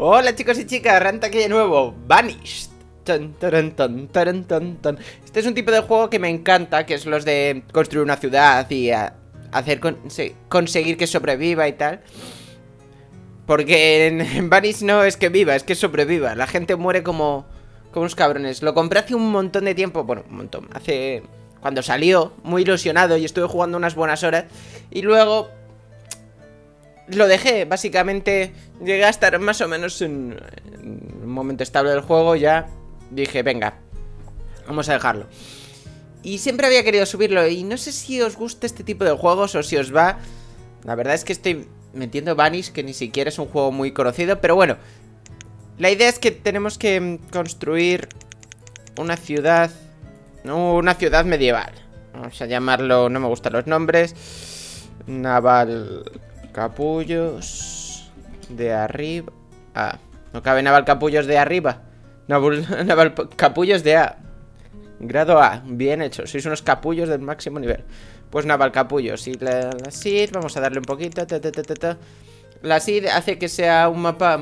Hola chicos y chicas, Ranta aquí de nuevo. Vanished. Tan, taran, tan, taran, tan, tan. Este es un tipo de juego que me encanta, que es los de construir una ciudad y conseguir que sobreviva y tal. Porque en Vanished no es que viva, es que sobreviva. La gente muere como unos cabrones. Lo compré hace un montón de tiempo, bueno, un montón, cuando salió, muy ilusionado, y estuve jugando unas buenas horas. Y luego lo dejé, básicamente. Llegué a estar más o menos en un momento estable del juego. Ya dije, venga, vamos a dejarlo. Y siempre había querido subirlo. Y no sé si os gusta este tipo de juegos o si os va. La verdad es que estoy metiendo Vanished, que ni siquiera es un juego muy conocido. Pero bueno, la idea es que tenemos que construir una ciudad. Una ciudad medieval. Vamos a llamarlo, no me gustan los nombres. Naval Capullos de arriba. Ah, no cabe Naval Capullos de arriba. Naval Capullos de A. Grado A, bien hecho. Sois unos capullos del máximo nivel. Pues Naval Capullos. Y la SID, vamos a darle un poquito. La SID hace que sea un mapa.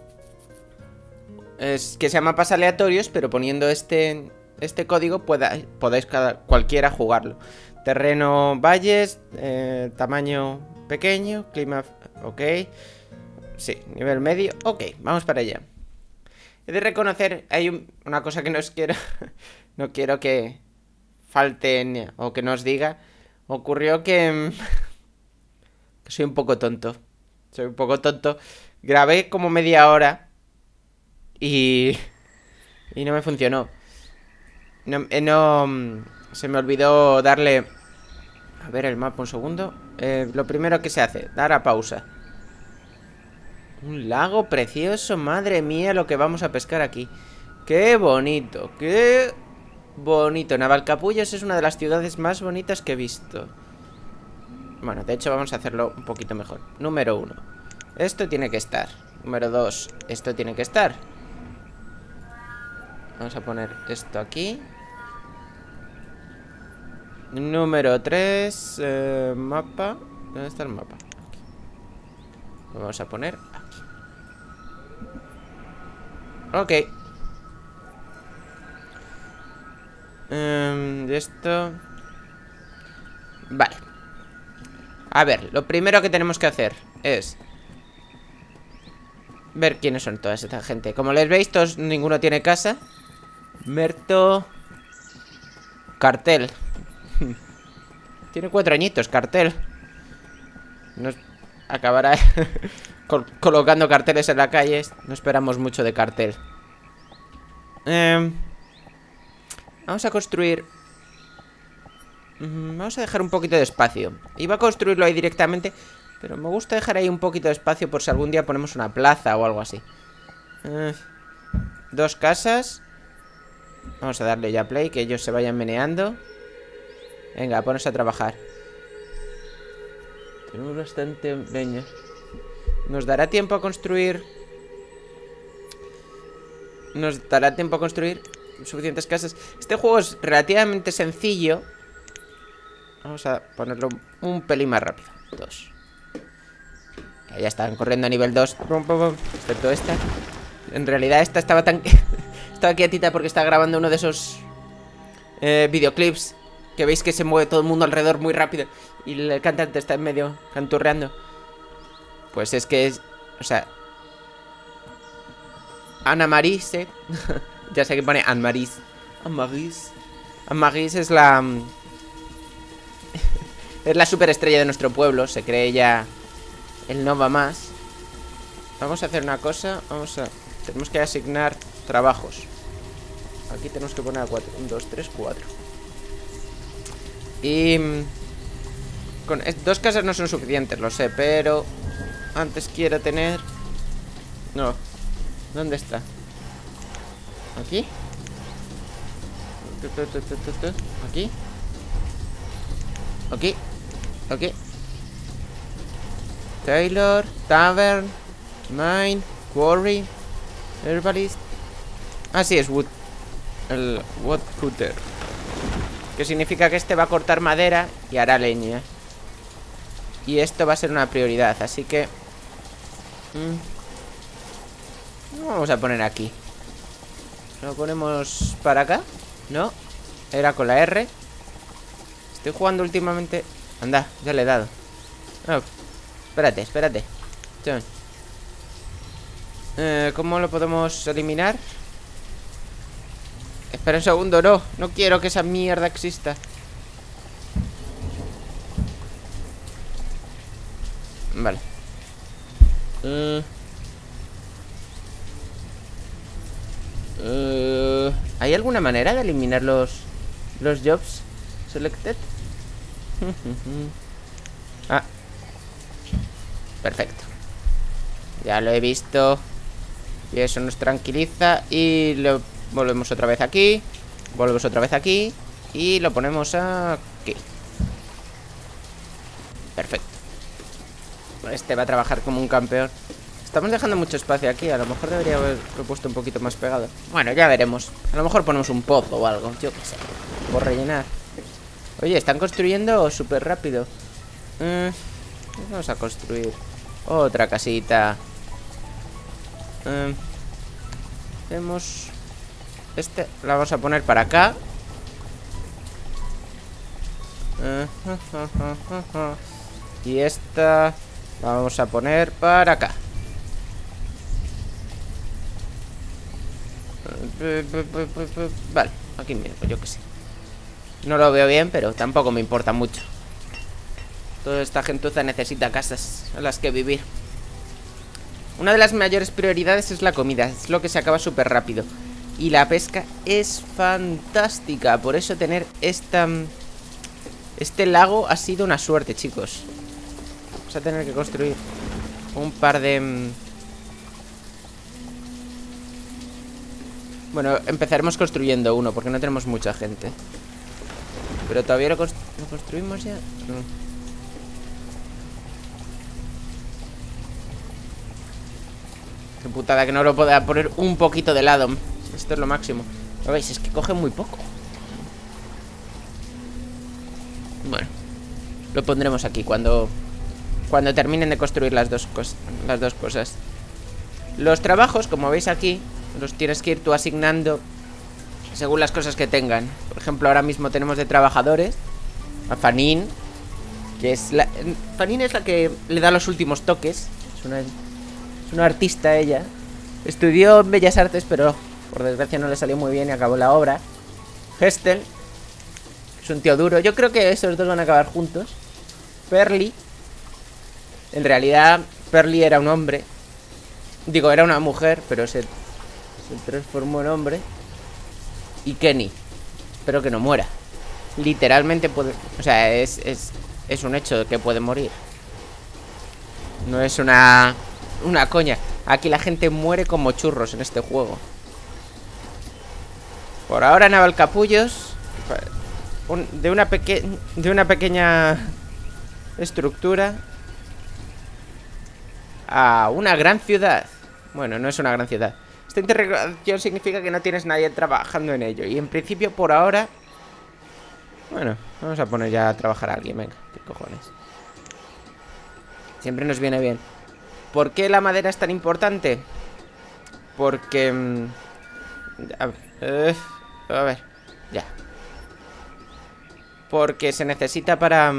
Que sean mapas aleatorios, pero poniendo este código podáis cualquiera jugarlo. Terreno, valles, tamaño pequeño, clima, ok. Sí, nivel medio, ok, vamos para allá. He de reconocer, hay una cosa que no os quiero, no quiero que falten o que no os diga. Ocurrió que soy un poco tonto. Soy un poco tonto. Grabé como media hora y no me funcionó. Se me olvidó darle. A ver el mapa un segundo. Lo primero que se hace, dar a pausa. Un lago precioso, madre mía, lo que vamos a pescar aquí. Qué bonito, qué bonito. Navalcapullos es una de las ciudades más bonitas que he visto. Bueno, de hecho vamos a hacerlo un poquito mejor. Número 1, esto tiene que estar. Número 2, esto tiene que estar. Vamos a poner esto aquí. Número 3, mapa. ¿Dónde está el mapa? Aquí. Lo vamos a poner aquí. Ok. Esto. Vale. A ver, lo primero que tenemos que hacer es ver quiénes son toda esta gente. Como les veis, todos, ninguno tiene casa. Merto. Cartel. Tiene 4 añitos, Cartel. Nos acabará colocando carteles en la calle. No esperamos mucho de Cartel. Vamos a construir. Vamos a dejar un poquito de espacio. Iba a construirlo ahí directamente, pero me gusta dejar ahí un poquito de espacio por si algún día ponemos una plaza o algo así. 2 casas. Vamos a darle ya play, que ellos se vayan meneando. Venga, ponerse a trabajar. Tenemos bastante leña. ¿Nos dará tiempo a construir? ¿Nos dará tiempo a construir suficientes casas? Este juego es relativamente sencillo. Vamos a ponerlo un pelín más rápido. 2. Ya están corriendo a nivel 2. Excepto esta. En realidad esta estaba tan... estaba quietita porque está grabando uno de esos videoclips que veis que se mueve todo el mundo alrededor muy rápido y el cantante está en medio canturreando. Pues es que es... O sea... Ana Marise. Ya sé que pone Anne Marise. Anne Marise. Anne Marise es la... es la superestrella de nuestro pueblo. Se cree ella el no va más. Vamos a hacer una cosa. Tenemos que asignar trabajos. Aquí tenemos que poner a 4. 1, 2, 3, 4. Y... con 2 casas no son suficientes, lo sé, pero... antes quiero tener... No. ¿Dónde está? ¿Aquí? ¿Aquí? Aquí. Ok. Taylor, Tavern, Mine, Quarry, Herbalist. Ah, sí, es Wood. El Woodcutter. Que significa que este va a cortar madera y hará leña. Y esto va a ser una prioridad, así que... Vamos a poner aquí. Lo ponemos para acá. No, era con la R. Estoy jugando últimamente. Anda, ya le he dado. Oh, espérate, espérate. ¿Cómo lo podemos eliminar? Espera un segundo, no. No quiero que esa mierda exista. Vale. ¿Hay alguna manera de eliminar los jobs selected? Ah, perfecto. Ya lo he visto. Y eso nos tranquiliza. Y lo volvemos otra vez aquí. Volvemos otra vez aquí. Y lo ponemos aquí. Perfecto. Este va a trabajar como un campeón. Estamos dejando mucho espacio aquí. A lo mejor debería haberlo puesto un poquito más pegado. Bueno, ya veremos. A lo mejor ponemos un pozo o algo. Yo qué sé. Por rellenar. Oye, están construyendo súper rápido. Vamos a construir otra casita. Hacemos... Este la vamos a poner para acá. Y esta la vamos a poner para acá. Vale, aquí mismo, yo que sé. No lo veo bien, pero tampoco me importa mucho. Toda esta gentuza necesita casas a las que vivir. Una de las mayores prioridades es la comida. Es lo que se acaba súper rápido. Y la pesca es fantástica. Por eso tener este lago ha sido una suerte, chicos. Vamos a tener que construir un par de... Bueno, empezaremos construyendo uno, porque no tenemos mucha gente. Pero todavía lo construimos ya. No. Qué putada que no lo pueda poner un poquito de lado. Esto es lo máximo. ¿Lo veis? Es que coge muy poco. Bueno, lo pondremos aquí cuando terminen de construir las dos cosas. Los trabajos, como veis aquí, los tienes que ir tú asignando según las cosas que tengan. Por ejemplo, ahora mismo tenemos de trabajadores a Fanine, que es la... Fanine es la que le da los últimos toques. Es una artista ella. Estudió en Bellas Artes, pero por desgracia no le salió muy bien y acabó la obra. Hestel es un tío duro. Yo creo que esos dos van a acabar juntos. Perly. En realidad, Perly era un hombre. Digo, era una mujer, pero se transformó en hombre. Y Kenny. Espero que no muera. Literalmente puede... O sea, es un hecho que puede morir. No es una coña. Aquí la gente muere como churros en este juego. Por ahora Navalcapullos de una pequeña estructura a una gran ciudad. Bueno, no es una gran ciudad. Esta interrogación significa que no tienes nadie trabajando en ello. Y en principio por ahora... Bueno, vamos a poner ya a trabajar a alguien. Venga, qué cojones. Siempre nos viene bien. ¿Por qué la madera es tan importante? Porque... a ver, ya. Porque se necesita para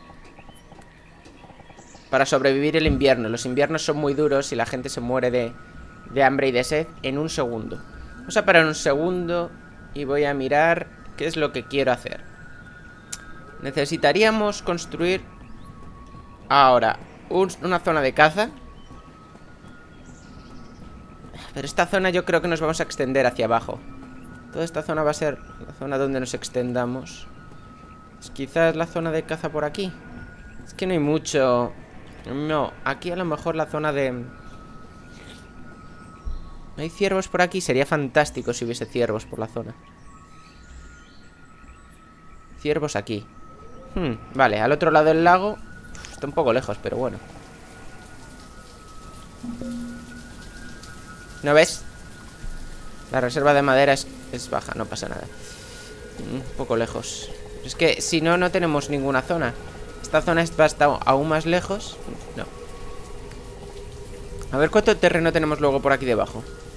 sobrevivir el invierno. Los inviernos son muy duros y la gente se muere de hambre y de sed en un segundo. Vamos a parar un segundo y voy a mirar qué es lo que quiero hacer. Necesitaríamos construir ahora una zona de caza. Pero esta zona yo creo que nos vamos a extender hacia abajo. Toda esta zona va a ser la zona donde nos extendamos. Quizás la zona de caza por aquí. Es que no hay mucho. No, aquí a lo mejor la zona de... ¿Hay ciervos por aquí? Sería fantástico si hubiese ciervos por la zona. Ciervos aquí. Vale, al otro lado del lago. Está un poco lejos, pero bueno. ¿No ves? La reserva de madera es baja, no pasa nada. Un poco lejos. Es que si no, no tenemos ninguna zona. Esta zona va a estar aún más lejos. No. A ver cuánto terreno tenemos luego por aquí debajo.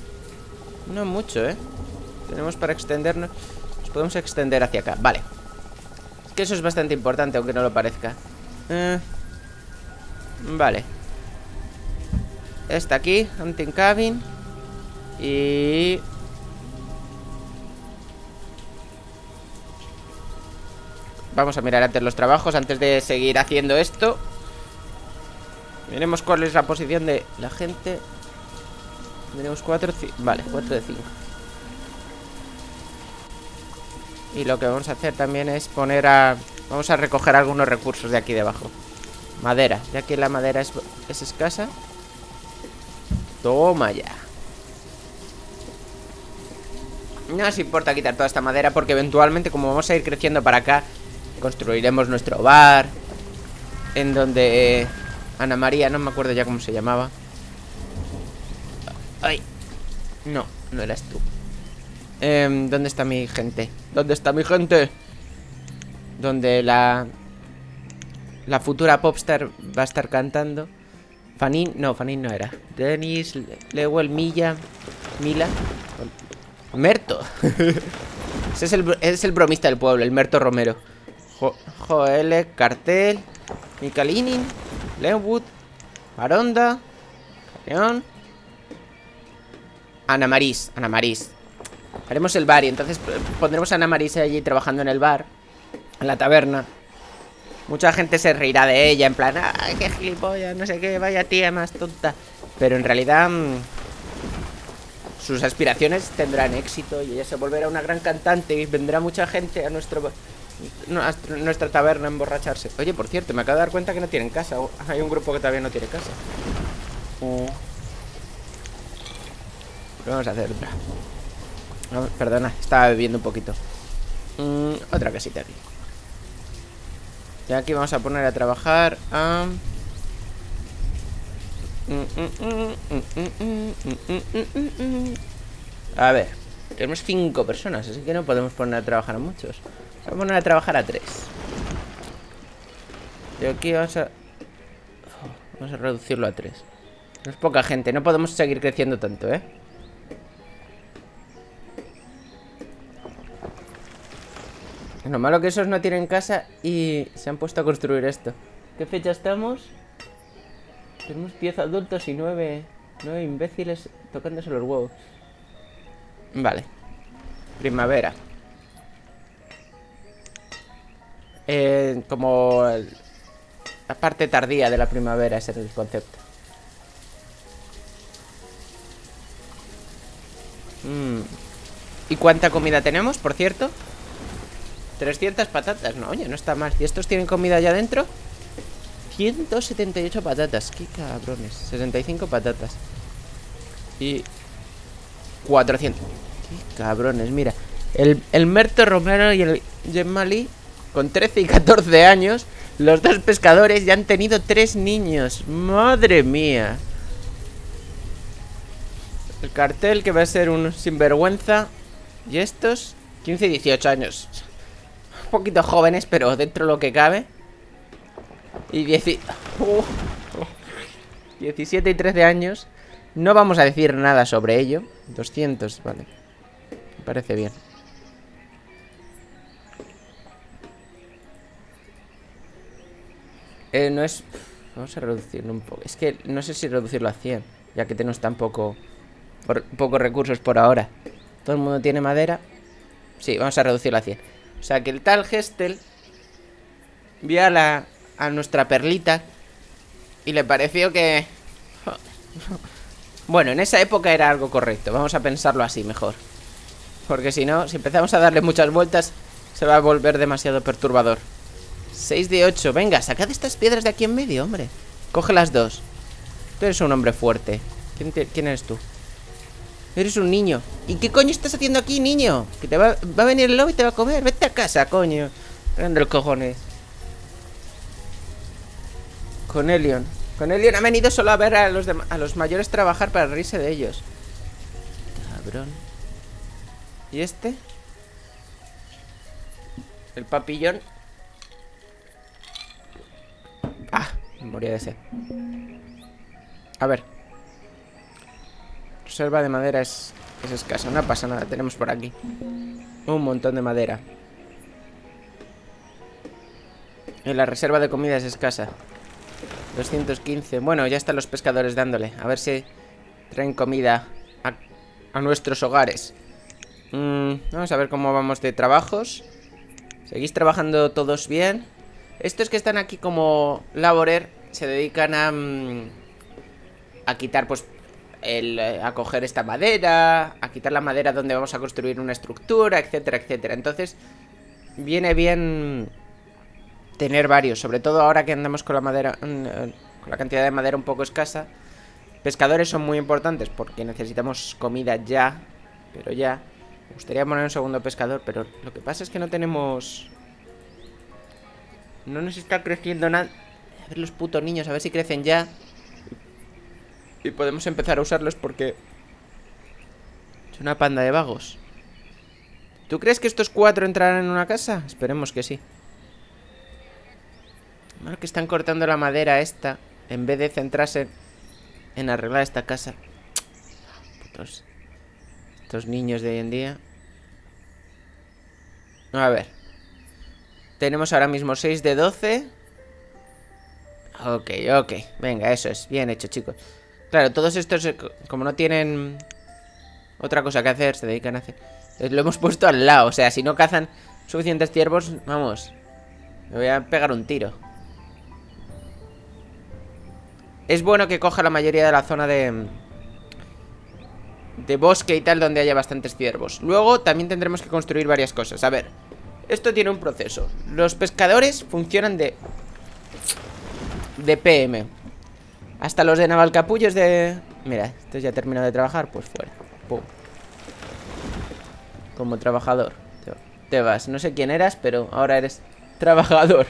No mucho, ¿eh? Tenemos para extendernos. Nos podemos extender hacia acá, vale. Es que eso es bastante importante, aunque no lo parezca. Vale. Esta aquí, hunting cabin. Y... vamos a mirar antes los trabajos, antes de seguir haciendo esto. Miremos cuál es la posición de la gente. Tenemos 4, vale, 4 de 5. Y lo que vamos a hacer también es poner a... vamos a recoger algunos recursos de aquí debajo. Madera, ya que la madera es escasa. Toma ya. No nos importa quitar toda esta madera porque eventualmente, como vamos a ir creciendo para acá, construiremos nuestro bar. En donde... Ana María, no me acuerdo ya cómo se llamaba. Ay. No, no eras tú. ¿Dónde está mi gente? ¿Dónde está mi gente? Donde la futura popstar va a estar cantando. Fanin, no, Fanin no era. Denis, Lewell, Mila. Merto. Ese es el bromista del pueblo, el Merto Romero. Joel, Cartel, Mikalinin, Lenwood, Maronda, León, Ana Maris. Haremos el bar y entonces pondremos a Ana Maris allí trabajando en el bar, en la taberna. Mucha gente se reirá de ella, en plan, ¡ay, qué gilipollas! No sé qué, vaya tía más tonta. Pero en realidad sus aspiraciones tendrán éxito y ella se volverá una gran cantante y vendrá mucha gente a nuestra taberna a emborracharse. Oye, por cierto, me acabo de dar cuenta que no tienen casa. Hay un grupo que todavía no tiene casa. Vamos a hacer otra. Perdona, estaba bebiendo un poquito. Otra casita aquí. Y aquí vamos a poner a trabajar a... a ver, tenemos 5 personas, así que no podemos poner a trabajar a muchos. Vamos a poner a trabajar a 3. Y aquí vamos a reducirlo a 3. No es poca gente, no podemos seguir creciendo tanto, ¿eh? Lo malo que esos no tienen casa y se han puesto a construir esto. ¿Qué fecha estamos? Tenemos 10 adultos y 9 imbéciles tocándose los huevos. Vale. Primavera. Como la parte tardía de la primavera, ese es el concepto. ¿Y cuánta comida tenemos, por cierto? 300 patatas, no, oye, no está mal. ¿Y estos tienen comida allá adentro? 178 patatas, qué cabrones. 65 patatas. Y 400. Qué cabrones, mira. El Merto Romero y el Gemali, con 13 y 14 años, los dos pescadores ya han tenido 3 niños. Madre mía. El Cartel, que va a ser un sinvergüenza. Y estos, 15 y 18 años. Un poquito jóvenes, pero dentro de lo que cabe. Y 17 y 13 años. No vamos a decir nada sobre ello. 200, vale. Me parece bien. No es... Vamos a reducirlo un poco. Es que no sé si reducirlo a 100, ya que tenemos tan pocos recursos por ahora. Todo el mundo tiene madera. Sí, vamos a reducirlo a 100. O sea que el tal Gestel vio a nuestra perlita y le pareció que... Bueno, en esa época era algo correcto. Vamos a pensarlo así mejor. Porque si no, si empezamos a darle muchas vueltas, se va a volver demasiado perturbador. 6 de 8. Venga, sacad estas piedras de aquí en medio, hombre. Coge las 2. Tú eres un hombre fuerte. ¿Quién eres tú? Eres un niño. ¿Y qué coño estás haciendo aquí, niño? Que te va a venir el lobo y te va a comer. Vete a casa, coño. Grande los cojones. Conelion ha venido solo a ver a los mayores trabajar para reírse de ellos. Cabrón. ¿Y este? El papillón. Ah, me moría de sed. A ver. Reserva de madera es Es escasa, no pasa nada. Tenemos por aquí un montón de madera. Y la reserva de comida es escasa. 215. Bueno, ya están los pescadores dándole. A ver si traen comida a nuestros hogares. Vamos a ver cómo vamos de trabajos. ¿Seguís trabajando todos bien? Estos que están aquí como laborer se dedican a quitar, pues, a coger esta madera, a quitar la madera donde vamos a construir una estructura, etcétera, etcétera. Entonces, viene bien tener varios, sobre todo ahora que andamos con la madera, con la cantidad de madera un poco escasa. Pescadores son muy importantes porque necesitamos comida ya, pero ya. Me gustaría poner un segundo pescador, pero lo que pasa es que no tenemos... No nos está creciendo nada. A ver los putos niños, a ver si crecen ya. Y podemos empezar a usarlos porque... es una panda de vagos. ¿Tú crees que estos 4 entrarán en una casa? Esperemos que sí. Bueno, que están cortando la madera esta en vez de centrarse en arreglar esta casa. Putos. Estos niños de hoy en día. A ver. Tenemos ahora mismo 6 de 12. Ok, ok. Venga, eso es. Bien hecho, chicos. Claro, todos estos, como no tienen otra cosa que hacer, se dedican a hacer... Lo hemos puesto al lado. O sea, si no cazan suficientes ciervos, vamos, me voy a pegar un tiro. Es bueno que coja la mayoría de la zona de bosque y tal, donde haya bastantes ciervos. Luego también tendremos que construir varias cosas. A ver, esto tiene un proceso. Los pescadores funcionan de PM. Hasta los de Navalcapullos de... Mira, esto ya ha terminado de trabajar, pues fuera. Pum. Como trabajador te vas. No sé quién eras, pero ahora eres trabajador.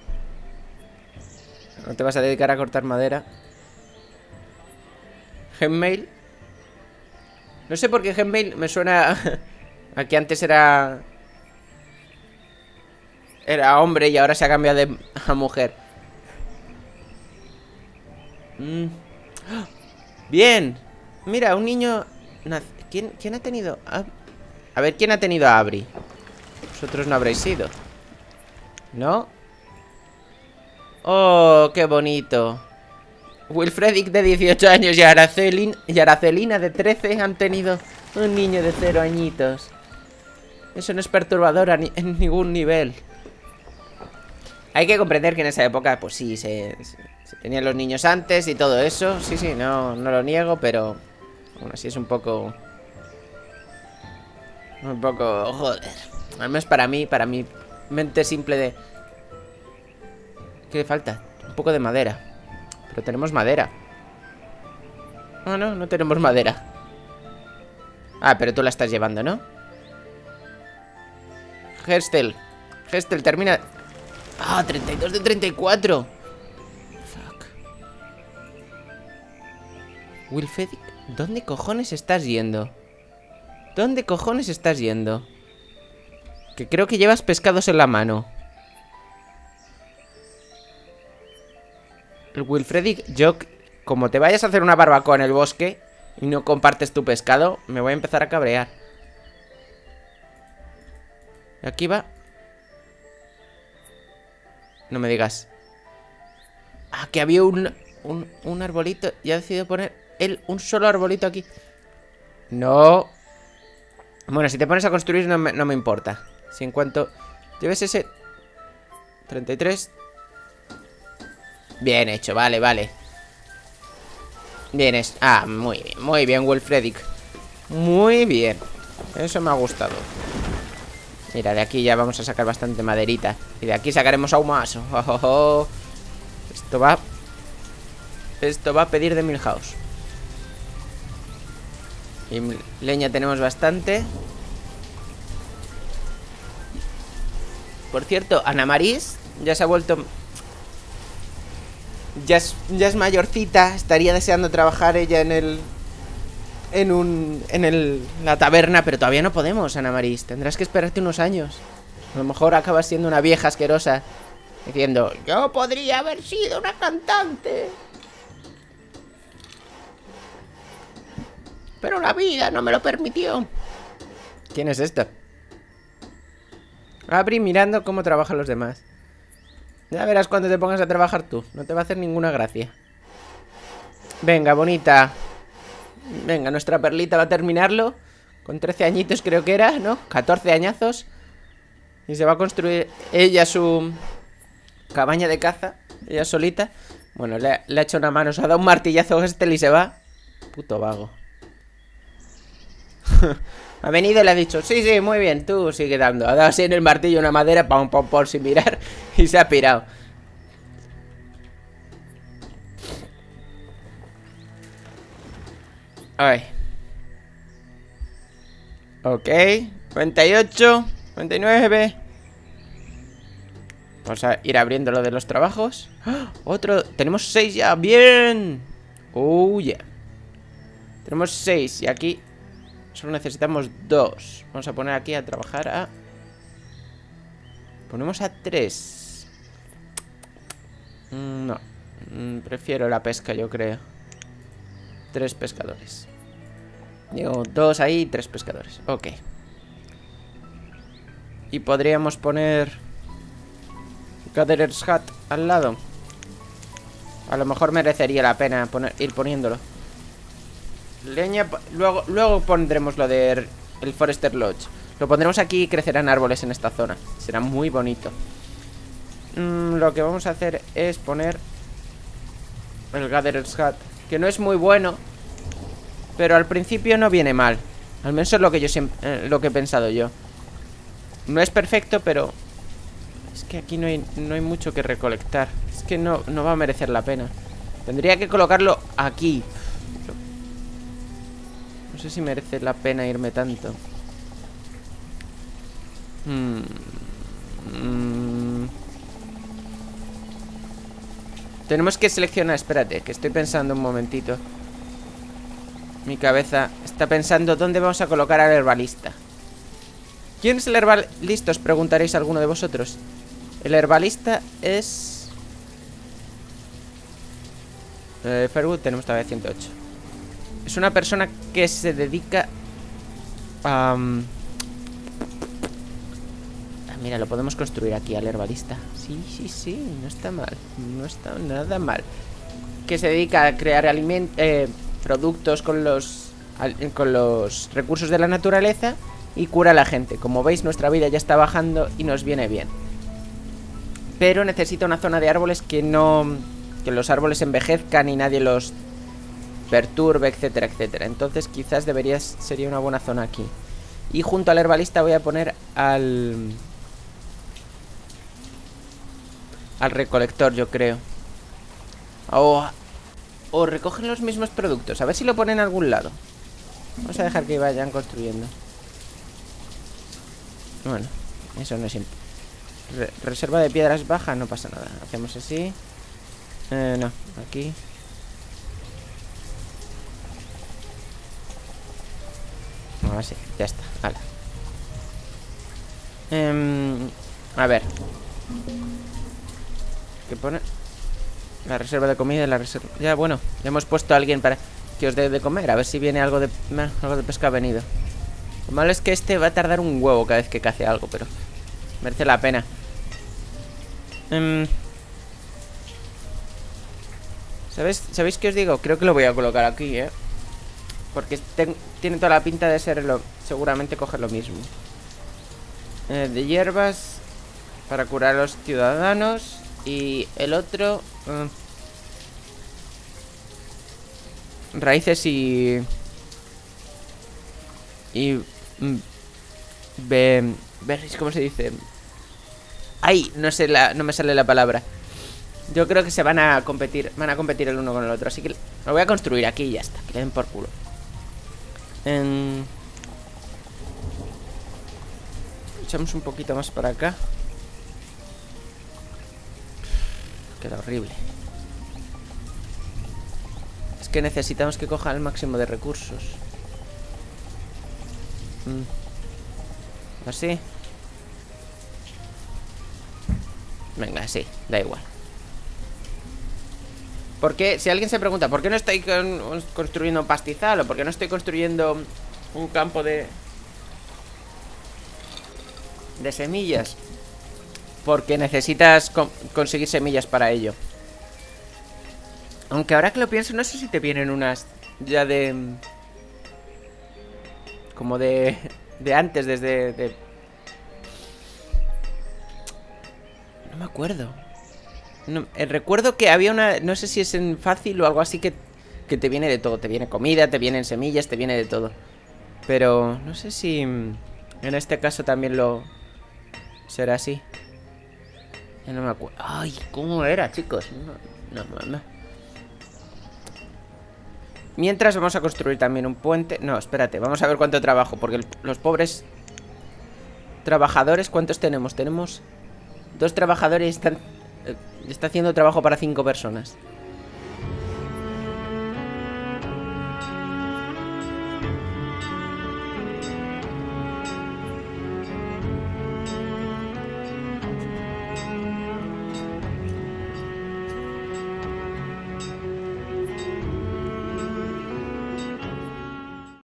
No te vas a dedicar a cortar madera. Gmail. No sé por qué Gmail me suena a que antes era hombre y ahora se ha cambiado a mujer. Bien. Mira, un niño... ¿Quién ha tenido? A ver, ¿quién ha tenido a Abri? Vosotros no habréis sido, ¿no? Oh, qué bonito. Wilfredic de 18 años y Aracelina de 13 han tenido un niño de 0 añitos. Eso no es perturbador en ningún nivel. Hay que comprender que en esa época, pues sí, se tenían los niños antes y todo eso. Sí, sí, no lo niego, pero aún así es un poco... joder. Al menos para mi mente simple de... ¿Qué le falta? Un poco de madera. Pero tenemos madera. Ah, no tenemos madera. Ah, pero tú la estás llevando, ¿no? Herstel, termina. Ah, 32 de 34. Fuck. Wilfredic, ¿dónde cojones estás yendo? ¿Dónde cojones estás yendo? Que creo que llevas pescados en la mano. El Wilfredic, yo, como te vayas a hacer una barbacoa en el bosque y no compartes tu pescado, me voy a empezar a cabrear. Aquí va. No me digas. Ah, que había un arbolito y ha decidido poner él un solo arbolito aquí. No. Bueno, si te pones a construir no me importa. Si en cuanto lleves ese 33. Bien hecho, vale. Bien, muy bien, Wilfredic. Muy bien. Eso me ha gustado. Mira, de aquí ya vamos a sacar bastante maderita. Y de aquí sacaremos aún más. Esto va a pedir de Milhouse. Y leña tenemos bastante. Por cierto, Ana Maris ya se ha vuelto... Ya es mayorcita. Estaría deseando trabajar ella en la taberna, pero todavía no podemos, Ana Maris. Tendrás que esperarte unos años. A lo mejor acabas siendo una vieja asquerosa diciendo, yo podría haber sido una cantante. Pero la vida no me lo permitió. ¿Quién es esto? Abri mirando cómo trabajan los demás. Ya verás cuando te pongas a trabajar tú. No te va a hacer ninguna gracia. Venga, bonita. Venga, nuestra perlita va a terminarlo. Con 13 añitos creo que era, ¿no? 14 añazos. Y se va a construir ella su cabaña de caza. Ella solita. Bueno, le ha hecho una mano. Se ha dado un martillazo a Gestel y se va. Puto vago. Ha venido y le ha dicho: sí, sí, muy bien, tú sigue dando. Ha dado así en el martillo una madera, pam, pam, pam, sin mirar. Y se ha pirado. Ay. Ok, 98, 99. Vamos a ir abriendo lo de los trabajos. ¡Oh! Otro, tenemos 6 ya, bien. Oh, yeah. Tenemos 6 y aquí solo necesitamos 2. Vamos a poner aquí a trabajar a... Ponemos a 3. No, prefiero la pesca, yo creo. 3 pescadores. Digo, 2 ahí y 3 pescadores. Ok. Y podríamos poner Gatherer's Hut al lado. A lo mejor merecería la pena ir poniéndolo. Leña, luego pondremos lo de el Forester Lodge. Lo pondremos aquí y crecerán árboles en esta zona. Será muy bonito. Lo que vamos a hacer es poner el Gatherer's Hut, que no es muy bueno, pero al principio no viene mal. Al menos es lo que yo siempre, lo que he pensado yo. No es perfecto, pero es que aquí no hay mucho que recolectar. Es que no va a merecer la pena. Tendría que colocarlo aquí. No sé si merece la pena irme tanto. Tenemos que seleccionar. Espérate, que estoy pensando un momentito. Mi cabeza está pensando dónde vamos a colocar al herbalista. ¿Quién es el herbalista? Os preguntaréis alguno de vosotros. El herbalista es... Fairwood tenemos todavía 108. Es una persona que se dedica a... mira, lo podemos construir aquí al herbalista. Sí, sí, sí, no está mal. No está nada mal. Que se dedica a crear productos con los recursos de la naturaleza y cura a la gente. Como veis, nuestra vida ya está bajando y nos viene bien. Pero necesita una zona de árboles que los árboles envejezcan y nadie los perturbe, etcétera, etcétera. Entonces quizás sería una buena zona aquí. Y junto al herbalista voy a poner al recolector, yo creo. O recogen los mismos productos. A ver si lo ponen en algún lado. Vamos a dejar que vayan construyendo. Bueno, eso no es importante. Reserva de piedras baja, no pasa nada. Hacemos así. No, aquí. Así, ya está, hala. A ver. ¿Qué pone? La reserva de comida y la reserva... Ya, bueno, ya hemos puesto a alguien para que os dé de comer. A ver si viene algo de pesca ha venido. Lo malo es que este va a tardar un huevo cada vez que cace algo, pero merece la pena. ¿Sabéis qué os digo? Creo que lo voy a colocar aquí, porque tiene toda la pinta de ser seguramente coger lo mismo. De hierbas para curar a los ciudadanos. Y el otro raíces y berries, ¿cómo se dice? Ay, no me sale la palabra. Yo creo que van a competir el uno con el otro. Así que lo voy a construir aquí y ya está. Que le den por culo. Echamos un poquito más para acá. Queda horrible. Es que necesitamos que coja el máximo de recursos. Así. Venga, sí, da igual. Porque si alguien se pregunta, ¿por qué no estoy construyendo un pastizal? ¿O por qué no estoy construyendo un campo de semillas? Porque necesitas conseguir semillas para ello. Aunque ahora que lo pienso, no sé si te vienen unas ya de... como de antes, desde... No me acuerdo. No, recuerdo que había una... No sé si es en fácil o algo así que te viene de todo. Te viene comida, te vienen semillas, te viene de todo. Pero no sé si en este caso también lo... será así. Ya no me acuerdo. Ay, ¿cómo era, chicos? No. Mientras vamos a construir también un puente. No, espérate, vamos a ver cuánto trabajo. Porque los pobres trabajadores, ¿cuántos tenemos? Tenemos 2 trabajadores y está haciendo trabajo para 5 personas.